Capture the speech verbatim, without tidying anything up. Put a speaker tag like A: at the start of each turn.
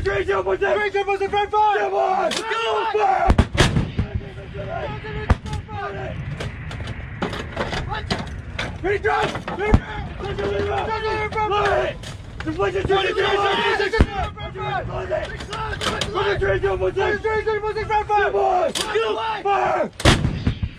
A: three, two, one, six.
B: Three, two, one, six, front fire.
A: Come on. Let's go. Fire. Ready, drive. Deflection, two, three, two, one, six. One, three, two, one, six. One, three, two, one, six. Front fire. Come on. Let's go. Fire.